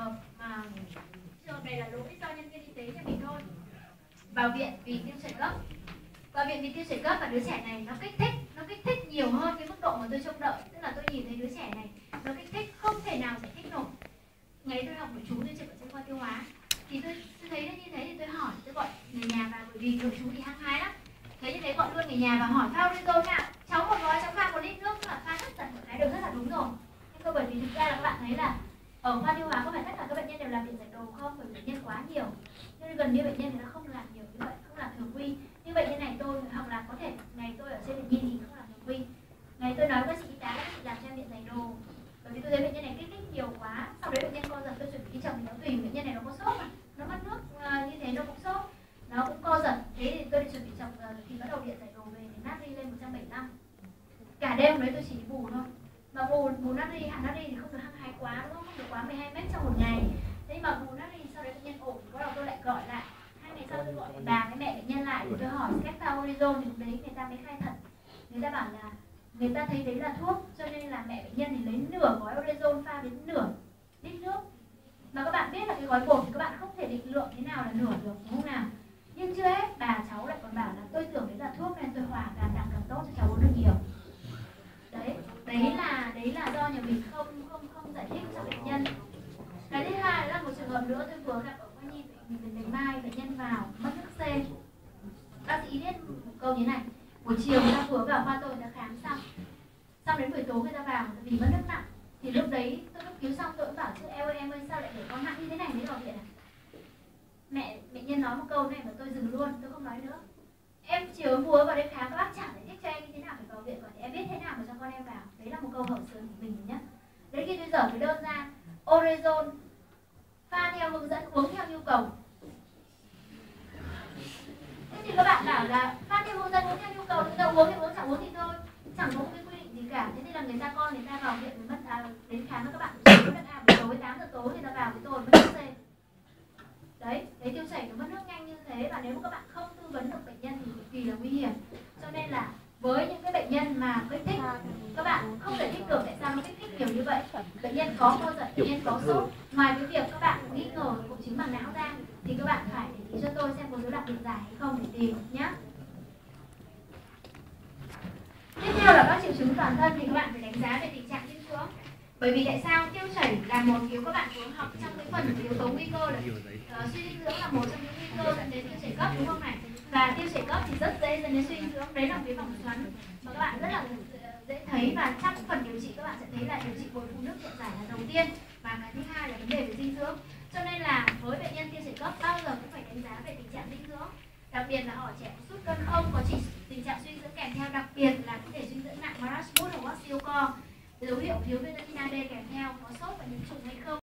hợp mà trường hợp này là lỗi do nhân viên y tế nhà mình thôi, vào viện vì tiêu chảy cấp, vào viện vì tiêu chảy cấp, và đứa trẻ này nó kích thích nhiều hơn cái mức độ mà tôi trông đợi. Tức là tôi nhìn thấy đứa trẻ này nó kích thích không thể nào giải thích nổi. Ngày tôi học nội trú tôi trực ở chuyên khoa tiêu hóa, thì tôi thấy nó như thế thì tôi hỏi, tôi gọi người nhà vào, bởi vì nội trú thì hăng hái lắm. Thế như thế gọi luôn người nhà vào hỏi pha orezon nào, cháu một gói cháu pha 1 lít nước, là pha tất tần một cái đều rất là đúng rồi. Nhưng cơ bởi vì thực ra là các bạn thấy là ở khoa tiêu hóa có phải tất cả các bệnh nhân đều làm điện giải đồ không? Bởi vì bệnh nhân quá nhiều, nên gần như bệnh nhân người ta không làm nhiều như vậy, không làm thường quy. Như bệnh nhân này tôi hoặc là có thể ngày tôi ở trên bệnh nhi thì không làm thường quy, ngày tôi nói với chị y tá là chị làm cho em điện giải đồ, bởi vì tôi thấy bệnh nhân này kích thích nhiều quá. Sau đấy bệnh nhân co giật, tôi chuẩn bị đi chồng thì nó tùy, bệnh nhân này nó có sốt mà, nó mất nước như thế nó cũng sốt, nó cũng co giật, thế thì tôi đi chuẩn bị chồng thì bắt đầu điện giải đồ về thì natri lên 175. Cả đêm đấy tôi chỉ bù thôi, mà bù natri, hạn natri thì không được hăng hái quá đúng không? Không được quá 12 mét trong một ngày. Thế mà bù natri sau đấy bệnh nhân ổn, bắt đầu tôi lại gọi lại. 2 ngày sau tôi gọi bà với mẹ bệnh nhân lại để tôi hỏi cách pha orezon, thì lúc đấy người ta mới khai thật. Người ta bảo là người ta thấy đấy là thuốc, cho nên là mẹ bệnh nhân thì lấy nửa gói orezon pha đến nửa lít nước. Mà các bạn biết là cái gói bột thì các bạn không thể định lượng thế nào là nửa được, đúng không nào? Nhưng chưa hết, bà cháu lại còn bảo là tôi tưởng đấy là thuốc nên tôi hòa càng nặng càng tốt cho cháu uống được nhiều. Đấy là do nhà mình không giải thích cho bệnh nhân. Cái thứ hai là một trường hợp nữa tôi vừa gặp ở khoa nhi bệnh viện Mai, bệnh nhân vào mất nước C. Bác sĩ biết một câu như này, buổi chiều người ta vừa vào khoa tôi, người ta khám xong đến buổi tối người ta vào vì mất nước nặng, thì lúc đấy tôi cấp cứu xong tôi cũng bảo chứ em ơi sao lại để con nặng như thế này mới vào viện à? Mẹ bệnh nhân nói một câu này mà tôi dừng luôn, tôi không nói nữa. Em chiều vừa vào đây khám các bác chẳng giải thích cho em như thế nào phải vào viện, còn thì em biết thế nào mà cho con em vào. Đấy là một câu hậu sườn của mình nhé. Đến khi tôi dở cái đơn ra, orezon pha theo hướng dẫn, uống theo nhu cầu. Thế thì các bạn bảo là pha theo hướng dẫn, uống theo nhu cầu, người ta uống thì uống, chẳng uống thì thôi, chẳng có một cái quy định gì cả. Thế thì là người ta vào viện với mất đến khám với các bạn mất nước A buổi tối 8 giờ tối người ta vào với tôi mất nước C. Đấy, cái tiêu chảy nó mất nước nhanh như thế, và nếu mà các bạn không tư vấn được bệnh nhân thì cực kỳ là nguy hiểm. Cho nên là với những cái bệnh nhân mà kích thích, các bạn không giải thích được tại sao nó kích thích nhiều như vậy. Bệnh nhân có co giật, bệnh nhân có sốt, ngoài cái việc các bạn nghi ngờ hội chứng màng não ra thì các bạn phải để ý cho tôi xem có rối loạn điện giải hay không để tìm nhé. Tiếp theo là các triệu chứng toàn thân thì các bạn phải đánh giá về tình trạng dinh dưỡng. Bởi vì tại sao tiêu chảy là một yếu, các bạn vừa học trong cái phần yếu tố nguy cơ là suy dinh dưỡng là một trong những nguy cơ dẫn đến tiêu chảy cấp, đúng không này? Và tiêu chảy cấp thì rất dễ dẫn đến suy dinh dưỡng, đấy là một cái vòng xoắn mà các bạn rất là dễ thấy, và trong phần điều trị các bạn sẽ thấy là điều trị bồi phụ nước điện giải là đầu tiên, và cái thứ hai là vấn đề về dinh dưỡng. Cho nên là với bệnh nhân tiêu chảy cấp bao giờ cũng phải đánh giá về tình trạng dinh dưỡng, đặc biệt là họ trẻ có sút cân không, có chỉ tình trạng suy dưỡng kèm theo, đặc biệt là vấn đề suy dưỡng nặng marasmus hoặc osteocore, dấu hiệu thiếu vitamin A, D kèm theo, có sốt và nhiễm trùng hay không.